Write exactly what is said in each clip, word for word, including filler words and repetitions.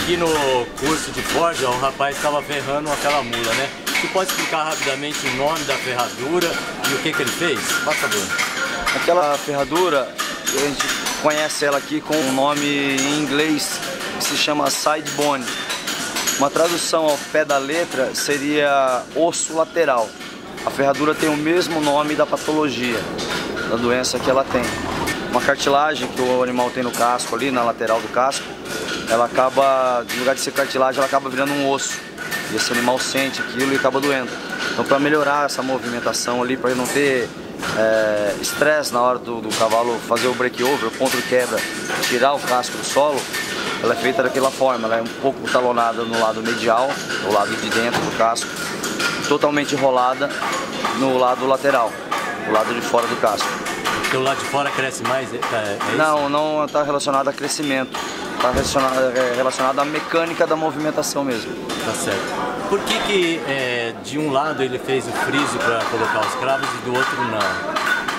aqui no curso de forja, o rapaz estava ferrando aquela mula, né? Você pode explicar rapidamente o nome da ferradura e o que que ele fez? Por favor. Aquela ferradura, a gente conhece ela aqui com um nome em inglês que se chama side bone. Uma tradução ao pé da letra seria osso lateral. A ferradura tem o mesmo nome da patologia, da doença que ela tem. Uma cartilagem que o animal tem no casco ali, na lateral do casco, ela acaba, no lugar de ser cartilagem, ela acaba virando um osso. E esse animal sente aquilo e acaba doendo. Então, para melhorar essa movimentação ali, para não ter estresse é, na hora do, do cavalo fazer o break-over, o ponto-quebra, tirar o casco do solo, ela é feita daquela forma. Ela é um pouco talonada no lado medial, no lado de dentro do casco, totalmente enrolada no lado lateral, do lado de fora do casco. Porque o lado de fora cresce mais? É, é isso? Não, não está relacionado a crescimento. Está relacionado, é, relacionado à mecânica da movimentação mesmo. Tá certo. Por que que é, de um lado ele fez o friso para colocar os cravos e do outro não?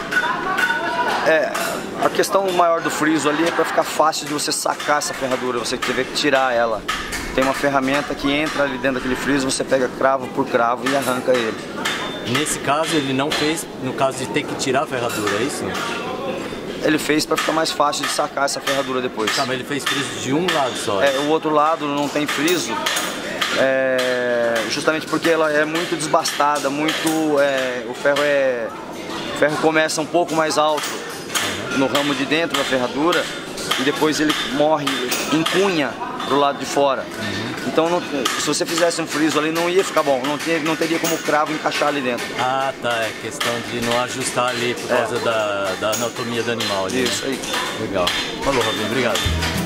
É, a questão maior do friso ali é para ficar fácil de você sacar essa ferradura, você tiver que tirar ela. Tem uma ferramenta que entra ali dentro daquele friso, você pega cravo por cravo e arranca ele. Nesse caso ele não fez, no caso de ter que tirar a ferradura, é isso? Ele fez para ficar mais fácil de sacar essa ferradura depois. Tá, mas ele fez friso de um lado só. É, o outro lado não tem friso, é, justamente porque ela é muito desbastada, muito, é, o ferro é, o ferro começa um pouco mais alto uhum. no ramo de dentro da ferradura e depois ele morre, encunha pro lado de fora. Uhum. Então, não, se você fizesse um friso ali, não ia ficar bom, não, ter, não teria como o cravo encaixar ali dentro. Ah, tá, é questão de não ajustar ali por causa é. da, da anatomia do animal ali. Isso aí. Legal. Falou, Robinho, obrigado.